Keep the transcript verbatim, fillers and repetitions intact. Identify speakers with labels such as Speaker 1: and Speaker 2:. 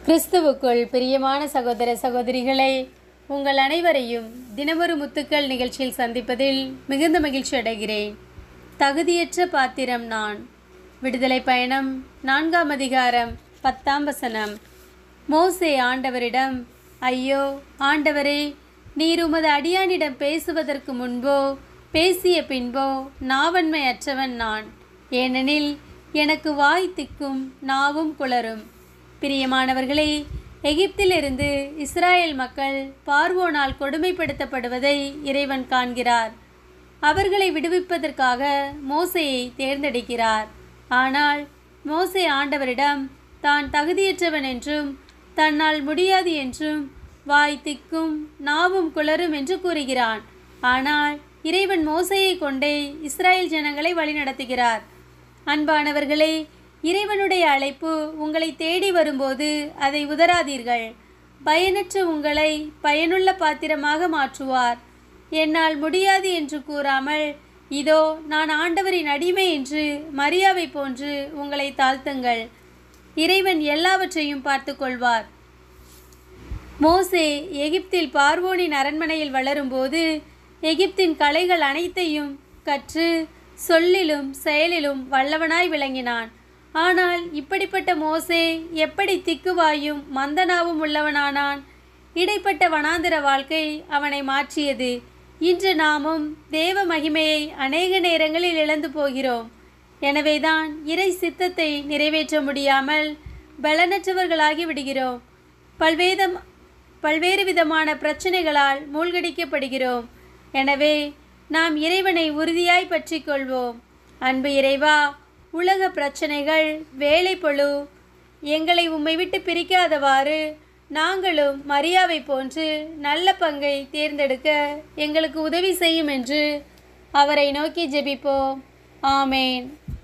Speaker 1: கிறிஸ்துவுக்குள் பிரியமான சகோதர சகோதரிகளே, உங்கள் அனைவரையும் தினமொரு முத்துக்கள் நிகழ்ச்சியில் சந்திப்பதில் மிகுந்த மகிழ்ச்சி அடைகிறேன். தகுதியற்ற பாத்திரம் நான். விடுதலை பயணம் நான்காம் அதிகாரம் பத்தாம் வசனம். மோசே ஆண்டவரிடம், ஐயோ ஆண்டவரே, நீர் உமது அடியானிடம் பேசுவதற்கு முன்போ பேசிய பின்போ நாவன்மை அற்றவன் நான். ஏனெனில் எனக்கு வாய் திக்கும் நாவும் குளரும். பிரியமானவர்களே, எகிப்திலிருந்து இஸ்ராயேல் மக்கள் பார்வோனால் கொடுமைப்படுத்தப்படுவதை இறைவன் காண்கிறார். அவர்களை விடுவிப்பதற்காக மோசேயை தேர்ந்தெடுக்கிறார். ஆனால் மோசே ஆண்டவரிடம் தான் தகுதியற்றவன் என்றும் தன்னால் முடியாது என்றும் வாய் திக்கும் நாவும் குளரும் என்று கூறுகிறான். ஆனால் இறைவன் மோசேயை கொண்டே இஸ்ராயேல் ஜனங்களை வழிநடத்துகிறார். அன்பானவர்களே, இறைவனுடைய அழைப்பு உங்களை தேடி வரும்போது அதை உதராதீர்கள். பயனற்ற உங்களை பயனுள்ள பாத்திரமாக மாற்றுவார். என்னால் முடியாது என்று கூறாமல், இதோ நான் ஆண்டவரின் அடிமை என்று மரியாவை போன்று உங்களை தாழ்த்துங்கள். இறைவன் எல்லாவற்றையும் பார்த்து கொள்வார். மோசே எகிப்தில் பார்வோனின் அரண்மனையில் வளரும்போது எகிப்தின் கலைகள் அனைத்தையும் கற்று சொல்லிலும் செயலிலும் வல்லவனாய் விளங்கினான். ஆனால் இப்படிப்பட்ட மோசே எப்படி திக்குவாயும் மந்தனாவும் உள்ளவனானான்? இடைப்பட்ட வனாந்திர வாழ்க்கை அவனை மாற்றியது. இன்று நாமும் தேவ மகிமையை அநேக நேரங்களில் இழந்து போகிறோம். எனவேதான் இறை சித்தத்தை நிறைவேற்ற முடியாமல் பலனற்றவர்களாகி விடுகிறோம். பல்வேதம் பல்வேறு விதமான பிரச்சனைகளால் மூழ்கடிக்கப்படுகிறோம். எனவே நாம் இறைவனை உறுதியாய் பற்றி கொள்வோம். அன்பு இறைவா, உலக பிரச்சனைகள், வேலைப்பளு எங்களை உம்மை விட்டு பிரிக்காதவாறு நாங்களும் மரியாவை போன்று நல்ல பங்கை தேர்ந்தெடுக்க எங்களுக்கு உதவி செய்யும் என்று அவரை நோக்கி ஜெபிப்போம். ஆமேன்.